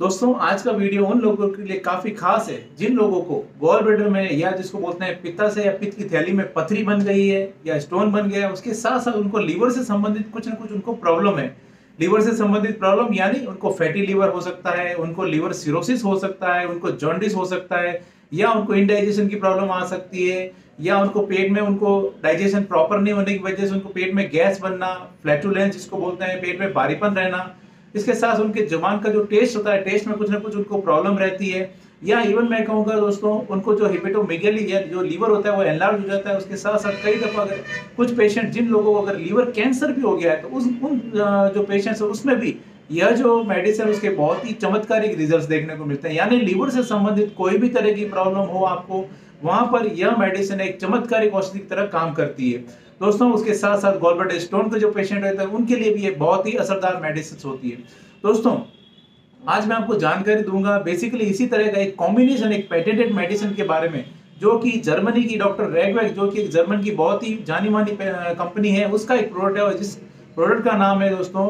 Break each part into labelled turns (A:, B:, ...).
A: दोस्तों आज का वीडियो उन लोगों के लिए काफी खास है जिन लोगों को गॉल ब्लैडर में या जिसको बोलते हैं पित्ता से या पित्त की थैली में पथरी बन गई है या स्टोन बन गया है। उसके साथ साथ उनको लीवर से संबंधित कुछ ना कुछ उनको प्रॉब्लम है। लीवर से संबंधित प्रॉब्लम यानी उनको फैटी लीवर हो सकता है, उनको लीवर सिरोसिस हो सकता है, उनको जॉन्डिस हो सकता है, या उनको इंडाइजेशन की प्रॉब्लम आ सकती है, या उनको पेट में उनको डाइजेशन प्रॉपर नहीं होने की वजह से उनको पेट में गैस बनना, फ्लैटुलेंस जिसको बोलते हैं, पेट में भारीपन रहना। इसके साथ उनके जुबान का जो टेस्ट होता है, टेस्ट में कुछ ना कुछ उनको प्रॉब्लम रहती है। या इवन मैं कहूँगा दोस्तों, उनको जो हेपेटोमेगाली या जो लीवर होता है वो एनलार्ज हो जाता है। उसके साथ साथ कई दफा अगर कुछ पेशेंट, जिन लोगों को अगर लीवर कैंसर भी हो गया है, तो जो पेशेंट्स है उसमें भी यह जो मेडिसिन उसके बहुत ही चमत्कारिक रिजल्ट्स देखने को मिलते हैं। यानी लीवर से संबंधित कोई भी तरह की प्रॉब्लम हो आपको, वहां पर यह मेडिसिन एक चमत्कारिक औषधि की तरह काम करती है दोस्तों। उसके साथ साथ गॉल ब्लैडर स्टोन के जो पेशेंट रहते हैं उनके लिए भी ये बहुत ही असरदार मेडिसिन होती है। दोस्तों आज मैं आपको जानकारी दूंगा बेसिकली इसी तरह का एक कॉम्बिनेशन, एक पेटेंटेड मेडिसिन के बारे में, जो कि जर्मनी की डॉक्टर रेगवेग, जो कि एक जर्मन की बहुत ही जानी मानी कंपनी है, उसका एक प्रोडक्ट है। और जिस प्रोडक्ट का नाम है दोस्तों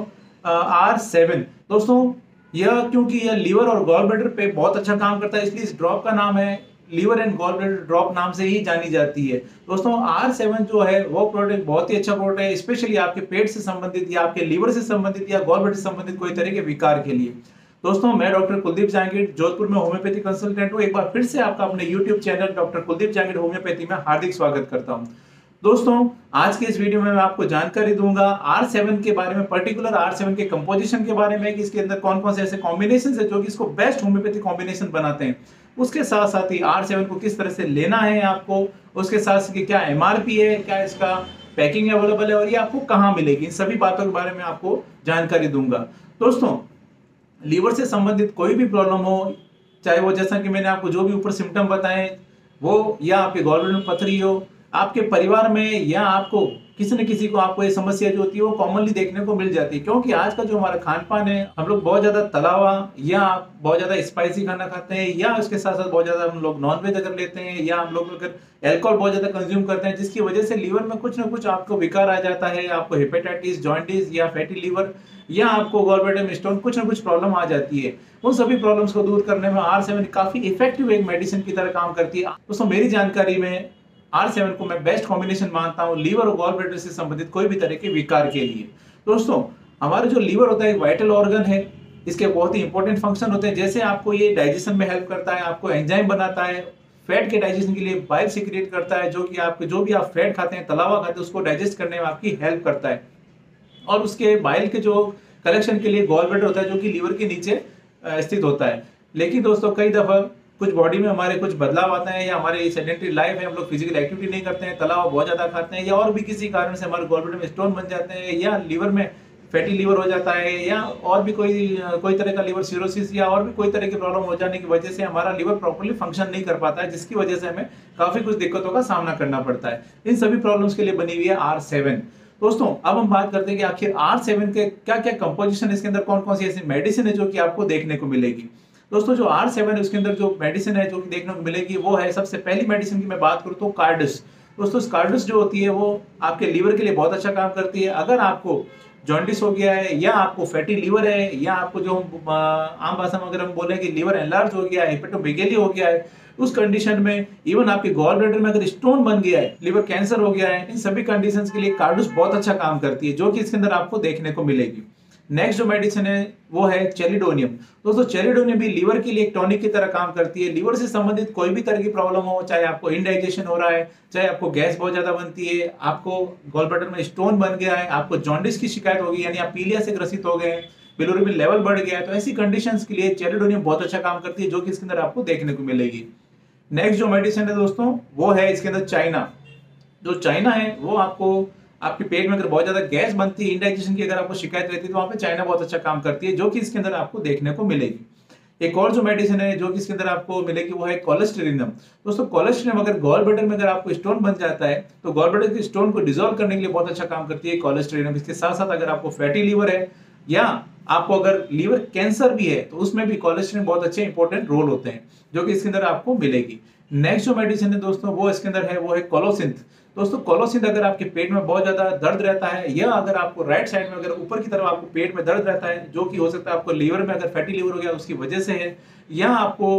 A: R7। दोस्तों यह क्योंकि यह लीवर और गॉल ब्लैडर पे बहुत अच्छा काम करता है, इसलिए इस ड्रॉप का नाम है liver and gall bladder drop नाम से ही जानी जाती है। दोस्तों R7 जो है वो प्रोडक्ट बहुत ही अच्छा प्रोडक्ट है, स्पेशली आपके पेट से संबंधित या आपके लीवर से संबंधित या गॉल ब्लैडर से संबंधित कोई तरह के विकार के लिए। दोस्तों मैं डॉक्टर कुलदीप जहांगीर जोधपुर में होम्योपैथी कंसल्टेंट हूँ। एक बार फिर से आपका अपने YouTube channel doctor Kuldeep Jahangir homoeopathy में हार्दिक स्वागत करता हूँ। दोस्तों आज के इस वीडियो में मैं आपको जानकारी दूंगा R7 के बारे में, पर्टिकुलर R7 के कंपोजिशन के बारे में, कि इसके अंदर कौन कौन से ऐसे कॉम्बिनेशन है जो कि इसको बेस्ट होम्योपैथी कॉम्बिनेशन बनाते हैं। उसके साथ साथ ही R7 को किस तरह से लेना है आपको, उसके साथ इसकी क्या MRP है, क्या इसका पैकिंग अवेलेबल है और ये आपको कहाँ मिलेगी, इन सभी बातों के बारे में आपको जानकारी दूंगा। दोस्तों लीवर से संबंधित कोई भी प्रॉब्लम हो, चाहे वो जैसा कि मैंने आपको जो भी ऊपर सिम्टम बताए वो, या आपके गॉल ब्लैडर में पथरी हो, आपके परिवार में या आपको किसी न किसी को आपको ये समस्या जो होती है वो कॉमनली देखने को मिल जाती है। क्योंकि आज का जो हमारा खान पान है, हम लोग बहुत ज्यादा तला हुआ या बहुत ज्यादा स्पाइसी खाना खाते हैं, या उसके साथ साथ बहुत ज्यादा हम लोग नॉनवेज अगर लेते हैं, या हम लोग अगर अल्कोहल बहुत ज्यादा कंज्यूम करते हैं, जिसकी वजह से लीवर में कुछ ना कुछ आपको विकार आ जाता है, आपको हेपेटाइटिस, जॉन्डिस या फैटी लीवर, या आपको गॉल ब्लैडर में स्टोन, कुछ ना कुछ प्रॉब्लम आ जाती है। उन सभी प्रॉब्लम्स को दूर करने में R7 काफी इफेक्टिव एक मेडिसिन की तरह काम करती है। दोस्तों मेरी जानकारी में R7 को मैं बेस्ट कॉम्बिनेशन मानता हूं लीवर और गॉल ब्लैडर से संबंधित कोई भी तरह के विकार के लिए। दोस्तों हमारा जो लीवर होता है एक वाइटल ऑर्गन है, इसके बहुत ही इंपॉर्टेंट फंक्शन होते हैं। जैसे आपको ये डाइजेशन में हेल्प करता है, आपको एंजाइम बनाता है, फैट के डाइजेशन के लिए बाइल सीक्रेट करता है, जो कि आपके जो भी आप फैट खाते हैं, तला हुआ खाते हैं, उसको डाइजेस्ट करने में आपकी हेल्प करता है। और उसके बाइल के जो कलेक्शन के लिए गॉल ब्लैडर होता है, जो कि लीवर के नीचे स्थित होता है। लेकिन दोस्तों कई दफा कुछ बॉडी में हमारे कुछ बदलाव आते हैं, या हमारे सेडेंटरी लाइफ है, हम लोग फिजिकल एक्टिविटी नहीं करते हैं, तला हुआ बहुत ज्यादा खाते हैं, या और भी किसी कारण से हमारे गॉल ब्लैडर में स्टोन बन जाते हैं, या लीवर में फैटी लीवर हो जाता है, या और भी कोई तरह का लीवर सिरोसिस, या और भी कोई तरह की प्रॉब्लम हो जाने की वजह से हमारा लीवर प्रॉपर्ली फंक्शन नहीं कर पाता है, जिसकी वजह से हमें काफी कुछ दिक्कतों का सामना करना पड़ता है। इन सभी प्रॉब्लम्स के लिए बनी हुई है R7। दोस्तों अब हम बात करते हैं कि आखिर R7 के क्या क्या कंपोजिशन है, इसके अंदर कौन कौन सी ऐसी मेडिसिन है जो कि आपको देखने को मिलेगी। दोस्तों जो R7 है उसके अंदर जो मेडिसिन है जो कि देखने को मिलेगी वो है, सबसे पहली मेडिसिन की मैं बात करूं तो कार्डस। दोस्तों कार्डस जो होती है वो आपके लीवर के लिए बहुत अच्छा काम करती है। अगर आपको जॉन्डिस हो गया है, या आपको फैटी लीवर है, या आपको जो आम भाषा में अगर हम बोले कि लीवर एनलार्ज हो गया है, हेपेटोमेगाली हो गया है, उस कंडीशन में इवन आपके गॉल ब्लैडर में अगर स्टोन बन गया है, लीवर कैंसर हो गया है, इन सभी कंडीशंस के लिए कार्डस बहुत अच्छा काम करती है, जो कि इसके अंदर आपको देखने को मिलेगी। नेक्स्ट जो मेडिसिन है वो है चेलिडोनियम। दोस्तों चेलिडोनियम भी लीवर के लिए एक टॉनिक की तरह काम करती है। लीवर से संबंधित कोई भी तरह की प्रॉब्लम हो, चाहे आपको इंडाइजेशन हो रहा है, चाहे आपको गैस बहुत ज्यादा बनती है, आपको गॉल ब्लैडर में स्टोन बन गया है, आपको जॉन्डिस की शिकायत होगी, यानी आप पीलिया से ग्रसित हो गए हैं, बिलिरुबिन लेवल बढ़ गया है, तो ऐसी कंडीशंस के लिए चेलिडोनियम बहुत अच्छा काम करती है, जो कि इसके अंदर आपको देखने को मिलेगी। नेक्स्ट जो मेडिसिन है दोस्तों वो है इसके अंदर चाइना। जो चाइना है वो आपको आपके पेट में अगर बहुत ज्यादा गैस बनती है, इंडाइजेशन की अगर आपको शिकायत रहती है, तो वहां पे चाइना बहुत अच्छा काम करती है, जो कि इसके अंदर आपको देखने को मिलेगी। एक और जो मेडिसिन है जो कि इसके अंदर आपको मिलेगी वो है कोलेस्टेरिनम। दोस्तों कोलेस्टेरिनम अगर गॉल ब्लैडर में अगर आपको स्टोन बन जाता है, तो गॉल ब्लैडर के स्टोन को डिसॉल्व करने के लिए बहुत अच्छा काम करती है कोलेस्टेरिनम। इसके साथ साथ अगर आपको फैटी लीवर है, या आपको अगर लीवर कैंसर भी है, तो उसमें भी कोलेस्टेरिन बहुत अच्छे इंपॉर्टेंट रोल होते हैं, जो कि इसके अंदर आपको मिलेगी। नेक्स्ट जो मेडिसिन है दोस्तों वो इसके अंदर है वो है कोलोसिंथ। दोस्तों कोलोसिन अगर आपके पेट में बहुत ज्यादा दर्द रहता है, या अगर आपको राइट साइड में अगर ऊपर की तरफ आपको पेट में दर्द रहता है, जो कि हो सकता है आपको लीवर में अगर फैटी लीवर हो गया उसकी वजह से है, या आपको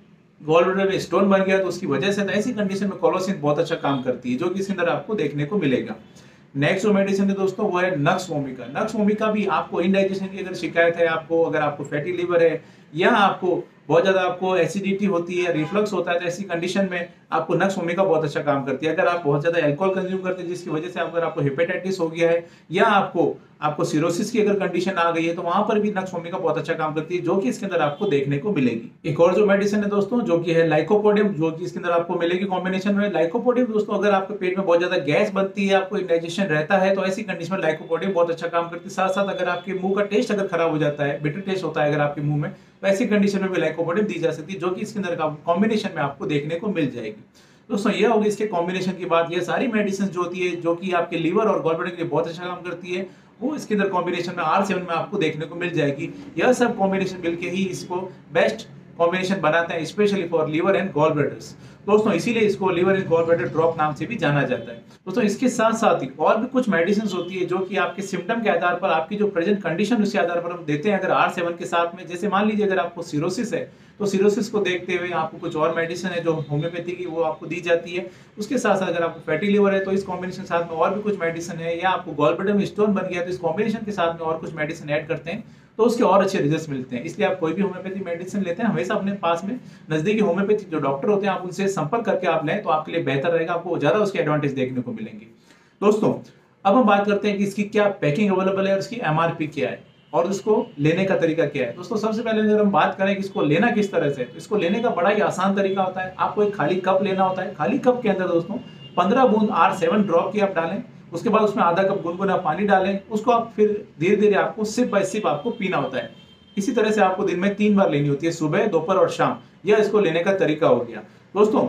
A: गॉल ब्लैडर में स्टोन बन गया तो उसकी वजह से, तो ऐसी कंडीशन में कोलोसिन बहुत अच्छा काम करती है, जो कि इसके अंदर आपको देखने को मिलेगा। नेक्स्ट जो मेडिसिन है दोस्तों वो है नक्स वोमिका। नक्स वोमिका भी आपको इंडाइजेशन की अगर शिकायत है, आपको अगर आपको फैटी लीवर है, या आपको बहुत ज्यादा आपको एसिडिटी होती है, रिफ्लक्स होता है, तो ऐसी कंडीशन में आपको नक्स वोमिका बहुत अच्छा काम करती है। अगर आप बहुत ज्यादा अल्कोहल कंज्यूम करते हैं जिसकी वजह से अगर आपको हेपेटाइटिस हो गया है, या आपको सिरोसिस की अगर कंडीशन आ गई है, तो वहां पर भी नक्स वोमिका बहुत अच्छा काम करती है, जो कि इसके अंदर आपको देखने को मिलेगी। एक और जो मेडिसिन है दोस्तों जो कि है लाइकोपोडियम, जो कि इसके अंदर आपको मिलेगी कॉम्बिनेशन में। लाइकोपोडियम दोस्तों अगर आपके पेट में बहुत ज्यादा गैस बनती है, आपको इंडाइजेशन रहता है, तो ऐसी कंडीशन में लाइकोपोडियम बहुत अच्छा काम करती है। साथ साथ अगर आपके मुंह का टेस्ट अगर खराब हो जाता है, बिटर टेस्ट होता है अगर आपके मुंह में, तो ऐसी कंडीशन में भी लाइकोपोडियम दी जा सकती है, जो कि इसके अंदर कॉम्बिनेशन में आपको देखने को मिल जाएगी। दोस्तों ये होगी इसके कॉम्बिनेशन की बात। ये सारी मेडिसिन जो होती है जो कि आपके लीवर और गॉल ब्लैडर के लिए बहुत अच्छा काम करती है, वो इसके अंदर कॉम्बिनेशन में R7 में आपको देखने को मिल जाएगी। यह सब कॉम्बिनेशन मिलके ही इसको बेस्ट कॉम्बिनेशन बनाते हैं, specially for liver and gall bladders. दोस्तों इसीलिए इसको liver and gall bladder drop नाम से भी जाना जाता है। दोस्तों इसके साथ साथ ही और भी कुछ मेडिसिन होती है जो कि आपके सिम्टम के आधार पर, आपकी जो प्रेजेंट कंडीशन उसके आधार पर हम देते हैं अगर R7 के साथ में। जैसे मान लीजिए अगर आपको सिरोसिस है, तो सिरोसिस को देखते हुए आपको कुछ और मेडिसिन है जो होम्योपैथी की वो आपको दी जाती है। उसके साथ साथ अगर आपको फैटी लिवर है तो इस कॉम्बिनेशन के साथ में और भी कुछ मेडिसिन है, या आपको गॉल ब्लैडर में स्टोन बन गया तो इस कॉम्बिनेशन के साथ में और कुछ मेडिसिन ऐड करते हैं, तो उसके और अच्छे रिजल्ट मिलते हैं। इसलिए आप कोई भी होम्योपैथी मेडिसिन लेते हैं हमेशा अपने पास में नजदीकी होम्योपैथी जो डॉक्टर होते हैं आप उनसे संपर्क करके आप लें, तो आपके लिए बेहतर रहेगा, आपको ज्यादा उसके एडवांटेज देखने को मिलेंगे। दोस्तों अब हम बात करते हैं कि इसकी क्या पैकिंग अवेलेबल है और इसकी MRP क्या है और उसको लेने का तरीका क्या है। दोस्तों सबसे पहले अगर हम बात करें कि इसको लेना किस तरह से, तो इसको लेने का बड़ा ही आसान तरीका होता है। आपको एक खाली कप लेना होता है। खाली कप के अंदर दोस्तों 15 बूंद R7 ड्रॉप की आप डालें, उसके बाद उसमें आधा कप गुनगुना पानी डालें, उसको आप फिर धीरे धीरे आपको सिप बाय सिप आपको पीना होता है। इसी तरह से आपको दिन में 3 बार लेनी होती है, सुबह, दोपहर और शाम। यह इसको लेने का तरीका हो गया। दोस्तों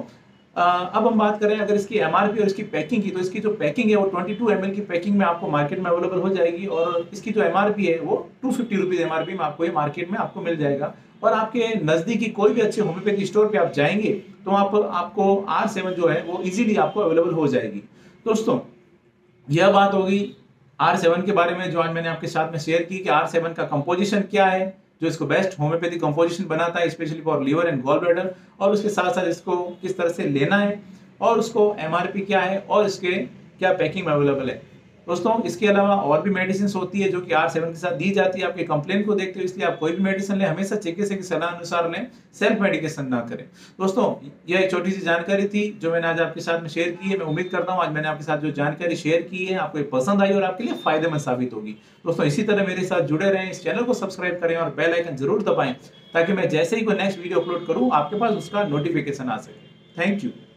A: अब हम बात करें अगर इसकी MRP और इसकी पैकिंग की, तो इसकी जो पैकिंग है वो 22 ml की पैकिंग में आपको मार्केट में अवेलेबल हो जाएगी, और इसकी जो MRP है वो 250 रुपीज MRP में आपको ये मार्केट में आपको मिल जाएगा। और आपके नजदीकी कोई भी अच्छे होम्योपैथी स्टोर पे आप जाएंगे तो आपको R7 जो है वो इजीली आपको अवेलेबल हो जाएगी। दोस्तों यह बात होगी R7 के बारे में जो आज मैंने आपके साथ में शेयर की कि R7 का कंपोजिशन क्या है, जो इसको बेस्ट होम्योपैथी कंपोजिशन बनाता है specially for liver and gall bladder, और उसके साथ साथ इसको किस तरह से लेना है, और उसको MRP क्या है, और इसके क्या पैकिंग में अवेलेबल है। दोस्तों इसके अलावा और भी मेडिसिन होती है जो कि R7 के साथ दी जाती है आपके कंप्लेन को देखते हुए, इसलिए आप कोई भी मेडिसिन लें हमेशा चिकित्सक की सलाह अनुसार लें, सेल्फ मेडिकेशन ना करें। दोस्तों यह एक छोटी सी जानकारी थी जो मैंने आज आपके साथ में शेयर की है। मैं उम्मीद करता हूं आज मैंने आपके साथ जो जानकारी शेयर की है आपको पसंद आई और आपके लिए फायदेमंद साबित होगी। दोस्तों इसी तरह मेरे साथ जुड़े रहें, इस चैनल को सब्सक्राइब करें और बेल आइकन जरूर दबाएं, ताकि मैं जैसे ही कोई नेक्स्ट वीडियो अपलोड करूं आपके पास उसका नोटिफिकेशन आ सके। Thank you.